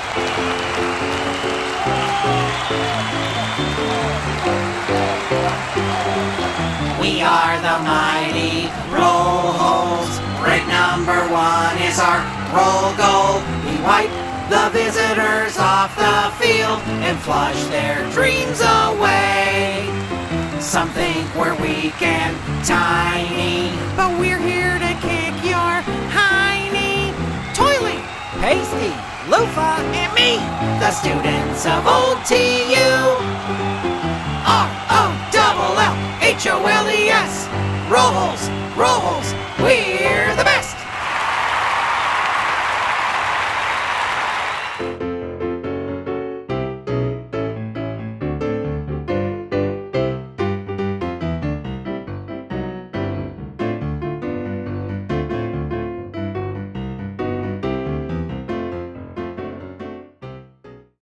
We are the mighty Roll-Holes. Break number 1 is our roll goal. We wipe the visitors off the field and flush their dreams away. Some think we're weak and tiny, but we're here to kick your hiney. Toiley, Pasty, Loofah, and me, the students of Old TU. Roll-Holes, Roll-Holes,